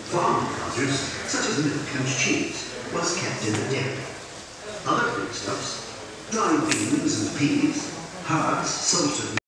Farm produce, such as milk and cheese, was kept in the dairy. Other foodstuffs, dried beans and peas, herbs, salted